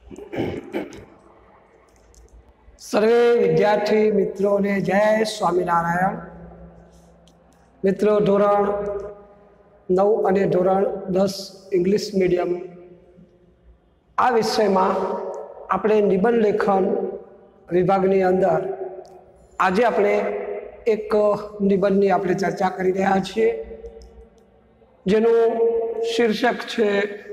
सर्वे विद्यार्थी मित्रों ने जय स्वामीनारायण। मित्रों धोरण 9 અને ધોરણ 10 इंग्लिश मीडियम आ विषय में આપણે નિબંધ લેખન વિભાગની અંદર આજે આપણે એક નિબંધની આપણે ચર્ચા કરી રહ્યા છીએ, જેનું શીર્ષક છે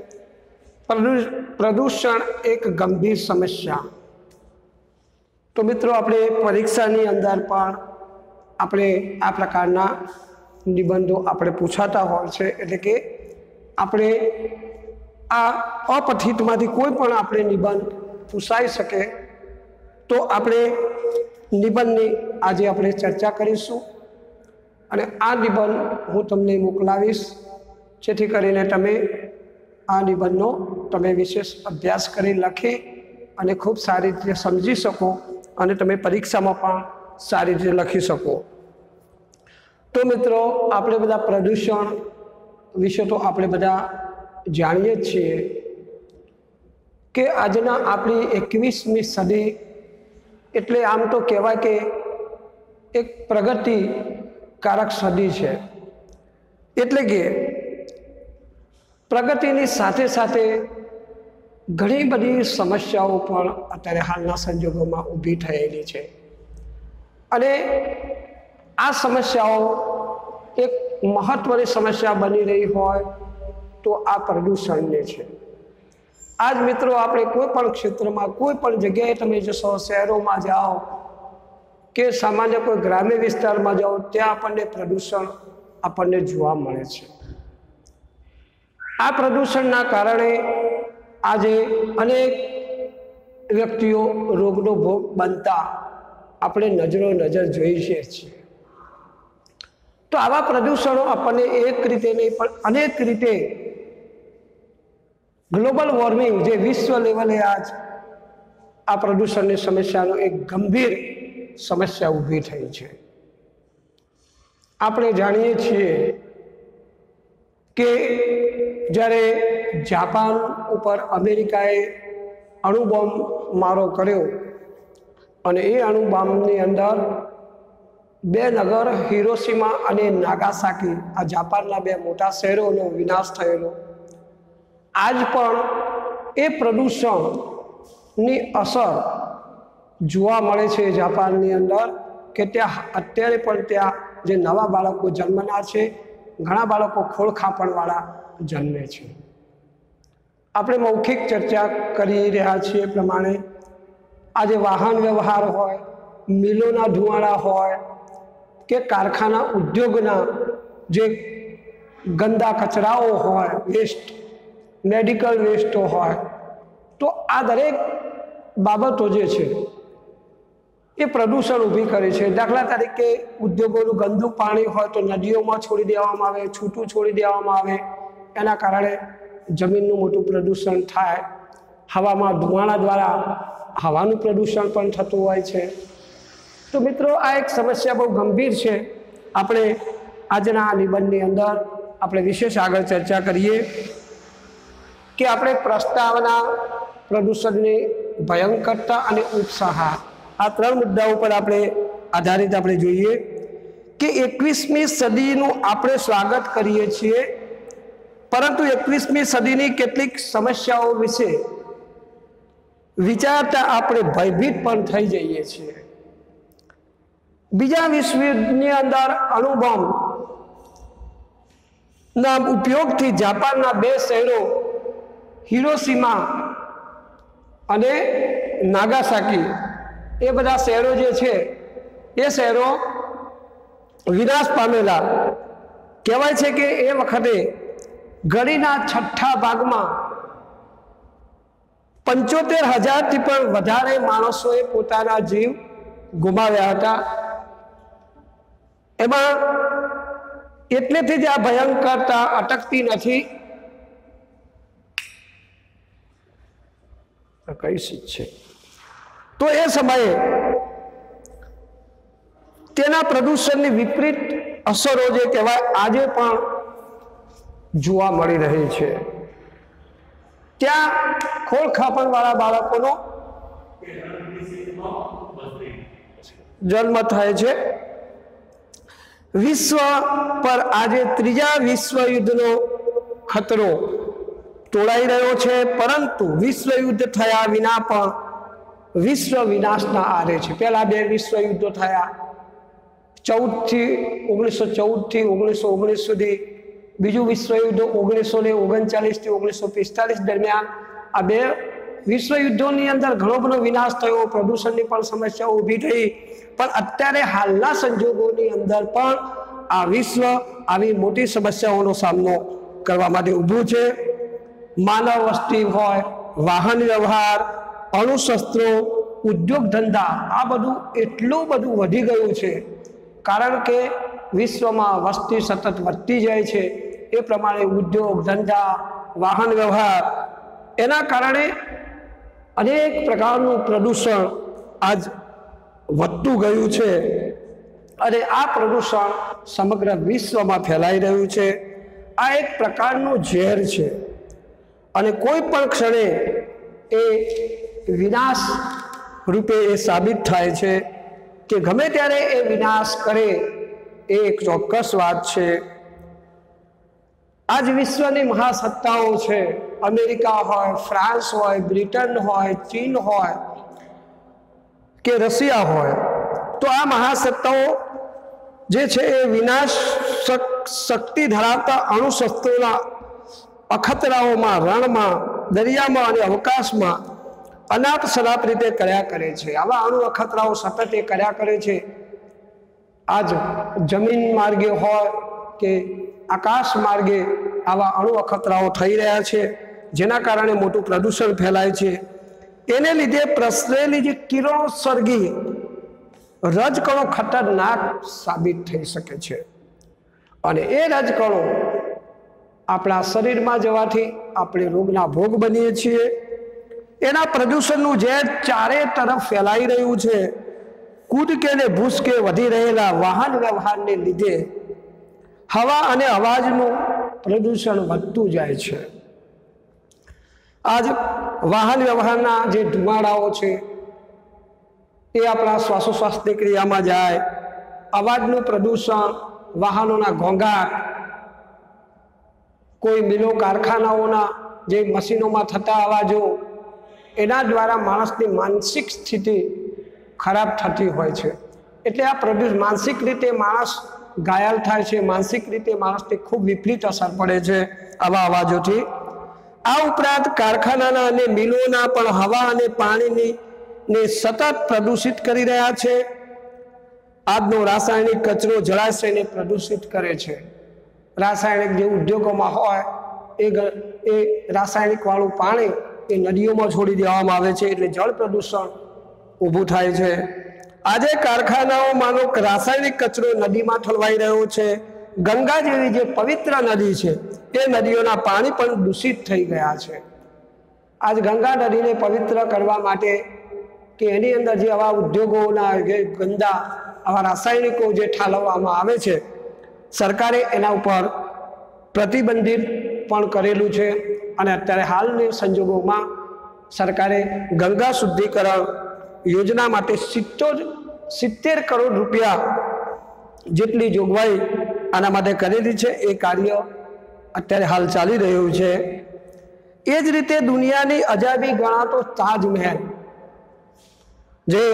પ્રદૂષણ એક ગંભીર સમસ્યા। તો મિત્રો આપણે પરીક્ષાની અંદર પણ આપણે આ પ્રકારના નિબંધો આપણે પૂછાતા હોય છે, એટલે કે આપણે આ અપઠિતમાંથી કોઈ પણ આપણે નિબંધ પૂછાઈ શકે તો આપણે નિબંધની આજે આપણે ચર્ચા કરીશું અને આ નિબંધ હું તમને મોકલાવીશ, જેથી કરીને તમે આ નિબંધનો તમે વિશેષ અભ્યાસ કરી લખી અને ખૂબ સારી રીતે સમજી શકો અને તમે પરીક્ષામાં પણ સારી રીતે લખી શકો। તો મિત્રો આપણે બધા પ્રદૂષણ વિશે તો આપણે બધા જાણીએ જ છીએ કે આજના આપણી 21મી સદી એટલે આમ તો કહેવાય કે એક પ્રગતિકારક સદી છે। એટલે કે પ્રગતિની સાથે સાથે ઘણી બધી સમસ્યાઓ પણ અત્યારે હાલના સંજોગોમાં ઊભી થયેલી છે અને આ સમસ્યાઓ એક મહત્વની સમસ્યા બની રહી હોય તો આ પ્રદૂષણની છે। આજ મિત્રો આપણે કોઈ પણ ક્ષેત્રમાં કોઈ પણ જગ્યાએ તમે જશો, શહેરોમાં જાઓ કે સામાન્ય કોઈ ગ્રામ્ય વિસ્તારમાં જાઓ, ત્યાં આપણને પ્રદૂષણ આપણને જોવા મળે છે। આ પ્રદૂષણના કારણે આજે અનેક વ્યક્તિઓ રોગનો ભોગ બનતા આપણે નજર જોઈએ છીએ। તો આવા પ્રદૂષણો આપણને એક રીતે નહીં પણ અનેક રીતે ગ્લોબલ વોર્મિંગ જે વિશ્વ લેવલે આજ આ પ્રદૂષણની સમસ્યાનો એક ગંભીર સમસ્યા ઊભી થઈ છે। આપણે જાણીએ છીએ કે જ્યારે જાપાન ઉપર અમેરિકાએ અણુબોમ્બ મારો કર્યો અને એ અણુબોમ્બની અંદર 2 નગર હિરોશીમા અને નાગાસાકી, આ જાપાનના 2 મોટા શહેરોનો વિનાશ થયેલો, આજ પણ એ પ્રદૂષણની અસર જોવા મળે છે જાપાનની અંદર કે ત્યાં અત્યારે પણ ત્યાં જે નવા બાળકો જન્મનાર છે, ઘણા બાળકો ખોળખાપણવાળા જન્મે છે। આપણે મૌખિક ચર્ચા કરી રહ્યા છીએ પ્રમાણે આજે વાહન વ્યવહાર હોય, મિલોના ધુમાડા હોય કે કારખાના ઉદ્યોગના જે ગંદા કચરાઓ હોય, વેસ્ટ, મેડિકલ વેસ્ટો હોય, તો આ દરેક બાબતો જે છે એ પ્રદૂષણ ઊભી કરે છે। દાખલા તરીકે ઉદ્યોગોનું ગંદુ પાણી હોય તો નદીઓમાં છોડી દેવામાં આવે, છૂટું છોડી દેવામાં આવે, એના કારણે જમીનનું મોટું પ્રદૂષણ થાય। હવામાં ધુમાડા દ્વારા હવાનું પ્રદૂષણ પણ થતું હોય છે। તો મિત્રો આ એક સમસ્યા બહુ ગંભીર છે। આપણે આજના આ નિબંધની અંદર આપણે વિશેષ આગળ ચર્ચા કરીએ કે આપણે પ્રસ્તાવના, પ્રદૂષણની ભયંકરતા અને ઉપસાહા, આ 3 મુદ્દાઓ પર આપણે આધારિત આપણે જોઈએ કે 21મી સદીનું આપણે સ્વાગત કરીએ છીએ, પરંતુ 21મી સદીની કેટલીક સમસ્યાઓ વિશે વિચારતા આપણે ભયભીત પણ થઈ જઈએ છીએ। બીજા વિશ્વયુદ્ધની અંદર અણુબોમ્બના ઉપયોગથી જાપાનના 2 શહેરો હિરોશીમા અને નાગાસાકી, એ બધા શહેરો જે છે એ શહેરો વિનાશ પામેલા। કહેવાય છે કે એ વખતે ઘડીના 6થા ભાગમાં 75,000થી પણ વધારે માણસોએ પોતાના જીવ ગુમાવ્યા હતા। એમાં એટલેથી જ આ ભયંકરતા અટકતી નથી। કઈ સીટ છે તો એ સમયે તેના પ્રદૂષણની વિપરીત અસરો જે કહેવાય આજે પણ જોવા મળી રહી છે। ત્યાં ખોળખાપણવાળા બાળકોનો જન્મ થાય છે। વિશ્વ પર આજે ત્રીજા વિશ્વ યુદ્ધનો ખતરો તોડાઈ રહ્યો છે, પરંતુ વિશ્વ યુદ્ધ થયા વિના પણ વિશ્વ વિનાશના આરે છે। પહેલા 2 વિશ્વ યુદ્ધો થયા, 1914 થી 1919 સુધી, બીજું વિશ્વ યુદ્ધ 1939 થી 1945 દરમિયાન। આ 2 વિશ્વ યુદ્ધોની અંદર ઘણો બધો વિનાશ થયો, પ્રદૂષણની પણ સમસ્યાઓ ઊભી થઈ, પણ અત્યારે હાલના સંજોગોની અંદર પણ આ વિશ્વ આવી મોટી સમસ્યાઓનો સામનો કરવા માટે ઊભું છે। માનવ વસ્તી હોય, વાહન વ્યવહાર, અણુશસ્ત્રો, ઉદ્યોગ ધંધા, આ બધું એટલું બધું વધી ગયું છે, કારણ કે વિશ્વમાં વસ્તી સતત વધતી જાય છે। એ પ્રમાણે ઉદ્યોગ ધંધા, વાહન વ્યવહાર, એના કારણે અનેક પ્રકારનું પ્રદૂષણ આજ વધતું ગયું છે અને આ પ્રદૂષણ સમગ્ર વિશ્વમાં ફેલાઈ રહ્યું છે। આ એક પ્રકારનું ઝેર છે અને કોઈ પણ ક્ષણે એ વિનાશ રૂપે એ સાબિત થાય છે કે ગમે ત્યારે એ વિનાશ કરે, એ એક ચોક્કસ વાત છે। આજ વિશ્વની મહાસત્તાઓ છે, અમેરિકા હોય, ફ્રાન્સ હોય, બ્રિટન હોય, ચીન હોય કે રશિયા હોય, તો આ મહાસત્તાઓ જે છે એ વિનાશ શક્તિ ધરાવતા અણુશસ્ત્રોના અખતરાઓમાં, રણમાં, દરિયામાં અને અવકાશમાં અનાપ શનાપ રીતે કર્યા કરે છે। આવા અણુ અખતરાઓ સતત એ કર્યા કરે છે। આજ જમીન માર્ગે હોય કે આકાશ માર્ગે આવા અણુ અખતરાઓ થઈ રહ્યા છે, જેના કારણે મોટું પ્રદૂષણ ફેલાય છે। એને લીધે પ્રસરેલી જે કિરણોત્સર્ગી રજકણો ખતરનાક સાબિત થઈ શકે છે અને એ રજકણો આપણા શરીરમાં જવાથી આપણે રોગના ભોગ બનીએ છીએ। એના પ્રદૂષણનું ઝેર ચારે તરફ ફેલાઈ રહ્યું છે। કૂદકે ને ભૂસકે વધી રહેલા વાહન વ્યવહારને લીધે હવા અને અવાજનું પ્રદૂષણ વધતું જાય છે। આજ વાહન વ્યવહારના જે ધુમાડાઓ છે એ આપણા શ્વાસોશ્વાસની ક્રિયામાં જાય, અવાજનું પ્રદૂષણ, વાહનોના ઘોંઘાટ, કોઈ મિલો કારખાનાઓના જે મશીનોમાં થતા અવાજો, એના દ્વારા માણસની માનસિક સ્થિતિ ખરાબ થતી હોય છે। એટલે આ માનસિક રીતે માણસ ઘાયલ થાય છે, માનસિક રીતે માણસને ખૂબ વિપરીત અસર પડે છે આવા અવાજોથી। આ ઉપરાંત કારખાનાના અને મિલોના પણ હવા અને પાણીને સતત પ્રદૂષિત કરી રહ્યા છે। આજનો રાસાયણિક કચરો જળાશયને પ્રદૂષિત કરે છે। રાસાયણિક જે ઉદ્યોગોમાં હોય એ રાસાયણિક વાળું પાણી એ નદીઓમાં છોડી દેવામાં આવે છે, એટલે જળ પ્રદૂષણ ઊભું થાય છે। આજે કારખાનાઓમાંનો રાસાયણિક કચરો નદીમાં ઠલવાઈ રહ્યો છે। ગંગા જેવી જે પવિત્ર નદી છે એ નદીઓના પાણી પણ દૂષિત થઈ ગયા છે। આજ ગંગા નદીને પવિત્ર કરવા માટે કે એની અંદર જે આવા ઉદ્યોગોના જે ગંદા આવા રાસાયણિકો જે ઠાલવવામાં આવે છે, સરકારે એના ઉપર પ્રતિબંધિત પણ કરેલું છે અને અત્યારે હાલની સંજોગોમાં સરકારે ગંગા શુદ્ધિકરણ યોજના માટે 70 કરોડ રૂપિયા જેટલી જોગવાઈ આના માટે કરેલી છે। એ કાર્ય અત્યારે હાલ ચાલી રહ્યું છે। એ જ રીતે દુનિયાની અજાયબી ગણાતો તાજમહેલ, જે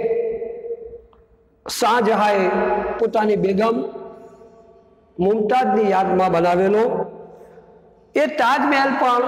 શાહજહાંએ પોતાની બેગમ મુમતાઝની યાદમાં બનાવેલો, એ તાજમહેલ પણ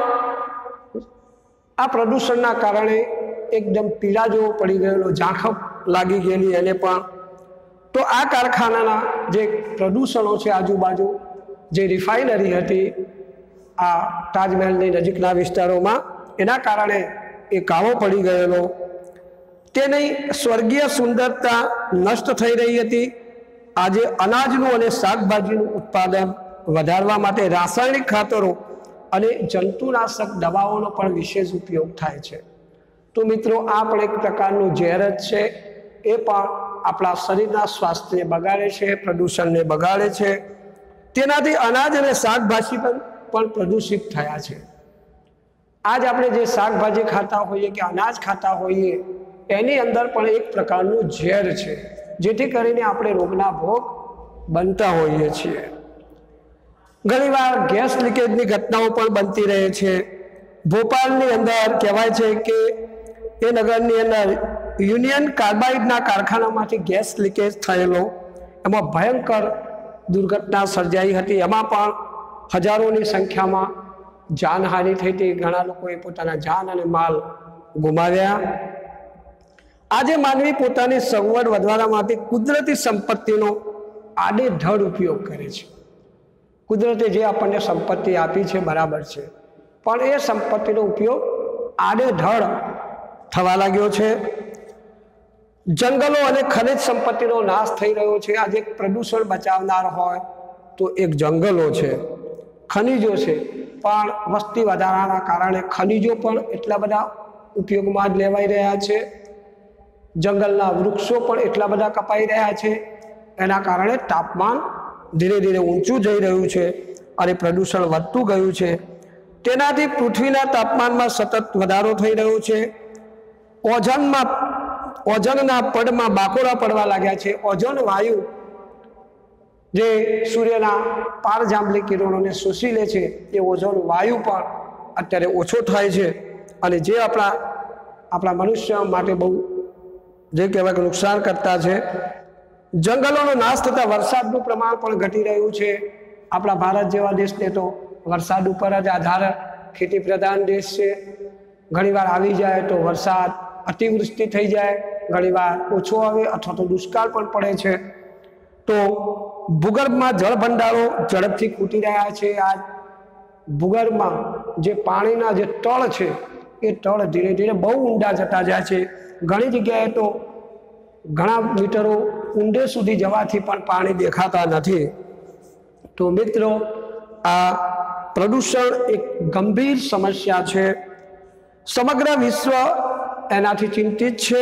આ પ્રદૂષણના કારણે એકદમ પીળા જેવો પડી ગયેલો, ઝાંખપ લાગી ગયેલી એને પણ। તો આ કારખાનાના જે પ્રદૂષણો છે આજુબાજુ, જે રિફાઇનરી હતી આ તાજમહેલની નજીકના વિસ્તારોમાં, એના કારણે એ કાળો પડી ગયેલો। તેની સ્વર્ગીય સુંદરતા નષ્ટ થઈ રહી હતી। આજે અનાજનું અને શાકભાજીનું ઉત્પાદન વધારવા માટે રાસાયણિક ખાતરો અને જંતુનાશક દવાઓનો પણ વિશેષ ઉપયોગ થાય છે। તો મિત્રો, આ પણ એક પ્રકારનું ઝેર જ છે। એ પણ આપણા શરીરના સ્વાસ્થ્યને બગાડે છે, પ્રદૂષણને બગાડે છે। તેનાથી અનાજ અને શાકભાજી પણ પ્રદૂષિત થયા છે। आज આપણે જે શાકભાજી ખાતા હોઈએ કે અનાજ ખાતા હોઈએ એની અંદર પણ એક પ્રકારનું ઝેર છે, જેથી કરીને આપણે રોગના ભોગ બનતા હોઈએ છીએ। ઘણીવાર ગેસ લીકેજની ઘટનાઓ પણ બનતી રહે છે। ભોપાલની અંદર કહેવાય છે કે એ નગરની અંદર યુનિયન કાર્બાઇડના કારખાનામાંથી ગેસ લીકેજ થયેલો, એમાં ભયંકર દુર્ઘટના સર્જાઈ હતી। એમાં પણ હજારોની સંખ્યામાં જાનહાનિ થઈ હતી, ઘણા લોકોએ પોતાના જાન અને માલ ગુમાવ્યા। આજે માનવી પોતાની સગવડ વધારવા માટે કુદરતી સંપત્તિનો આડેધડ ઉપયોગ કરે છે। કુદરતે જે આપણને સંપત્તિ આપી છે બરાબર છે, પણ એ સંપત્તિનો ઉપયોગ આડેધડ થવા લાગ્યો છે। જંગલો અને ખનિજ સંપત્તિનો નાશ થઈ રહ્યો છે। આજે પ્રદૂષણ બચાવનાર હોય તો એક જંગલો છે, ખનિજો છે, પણ વસ્તી વધારાના કારણે ખનિજો પણ એટલા બધા ઉપયોગમાં જ લેવાઈ રહ્યા છે। જંગલના વૃક્ષો પણ એટલા બધા કપાઈ રહ્યા છે, એના કારણે તાપમાન ધીરે ધીરે ઊંચું જઈ રહ્યું છે અને પ્રદૂષણ વધતું ગયું છે। તેનાથી પૃથ્વીના તાપમાનમાં સતત વધારો થઈ રહ્યો છે। ઓઝોનના પડમાં બાકોડા પડવા લાગ્યા છે। ઓઝોન વાયુ જે સૂર્યના પારજાંબલી કિરણોને શોષી લે છે, એ ઓઝોન વાયુ પણ અત્યારે ઓછો થાય છે અને જે આપણા મનુષ્ય માટે બહુ જે કહેવાય કે નુકસાન કરતા છે। જંગલોનો નાશ થતાં વરસાદનું પ્રમાણ પણ ઘટી રહ્યું છે। આપણા ભારત જેવા દેશને તો વરસાદ ઉપર જ આધાર, ખેતી પ્રધાન દેશ છે। ઘણીવાર આવી જાય તો વરસાદ અતિવૃષ્ટિ થઈ જાય, ઘણીવાર ઓછો આવે અથવા તો દુષ્કાળ પણ પડે છે। તો ભૂગર્ભમાં જળ ભંડારો ઝડપથી ખૂટી રહ્યા છે। આ ભૂગર્ભમાં જે પાણીના જે તળ છે એ તળ ધીરે ધીરે બહુ ઊંડા જતા જાય છે। ઘણી જગ્યાએ તો ઘણા મીટરો ઊંડે સુધી જવાથી પણ પાણી દેખાતા નથી। તો મિત્રો, આ પ્રદૂષણ એક ગંભીર સમસ્યા છે। સમગ્ર વિશ્વ એનાથી ચિંતિત છે।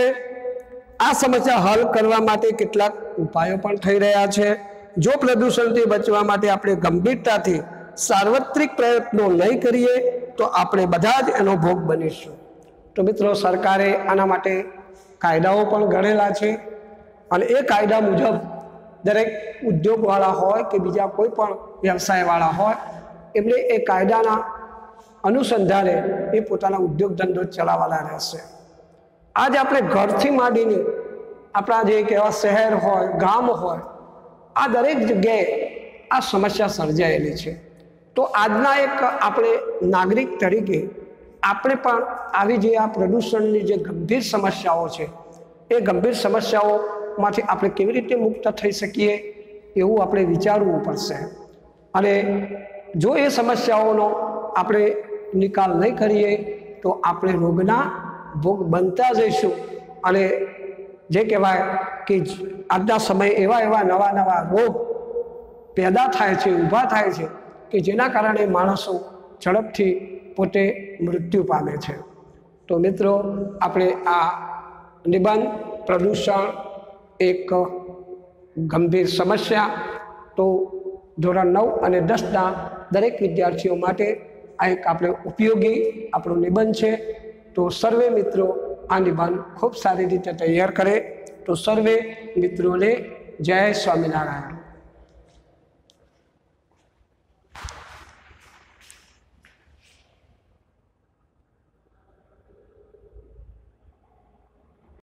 આ સમસ્યા હલ કરવા માટે કેટલાક ઉપાયો પણ થઈ રહ્યા છે। જો પ્રદૂષણથી બચવા માટે આપણે ગંભીરતાથી સાર્વત્રિક પ્રયત્નો નહીં કરીએ તો આપણે બધા જ એનો ભોગ બનીશું। તો મિત્રો, સરકારે આના માટે કાયદાઓ પણ ઘડેલા છે અને એ કાયદા મુજબ દરેક ઉદ્યોગવાળા હોય કે બીજા કોઈ પણ વ્યવસાયવાળા હોય, એમને એ કાયદાના અનુસંધાને એ પોતાના ઉદ્યોગ ધંધો ચલાવવાના રહેશે। આજ આપણે ઘરથી માંડીને આપણા જે કહેવા શહેર હોય, ગામ હોય, આ દરેક જગ્યાએ આ સમસ્યા સર્જાયેલી છે। તો આજના એક આપણે નાગરિક તરીકે આપણે પણ આવી જે આ પ્રદૂષણની જે ગંભીર સમસ્યાઓ છે એ ગંભીર સમસ્યાઓમાંથી આપણે કેવી રીતે મુક્ત થઈ શકીએ એવું આપણે વિચારવું પડશે। અને જો એ સમસ્યાઓનો આપણે નિકાલ નહીં કરીએ તો આપણે રોગના ભોગ બનતા જઈશું અને જે કહેવાય કે આજના સમયે એવા નવા રોગ પેદા થાય છે, ઊભા થાય છે કે જેના કારણે માણસો ઝડપથી પોતે મૃત્યુ પામે છે। તો મિત્રો, આપણે આ નિબંધ પ્રદૂષણ એક ગંભીર સમસ્યા, તો ધોરણ 9 અને 10ના દરેક વિદ્યાર્થીઓ માટે આ એક આપણે ઉપયોગી આપણો નિબંધ છે। તો સર્વે મિત્રો આ નિબંધ ખૂબ સારી રીતે તૈયાર કરે। તો સર્વે મિત્રોને જય સ્વામિનારાયણ।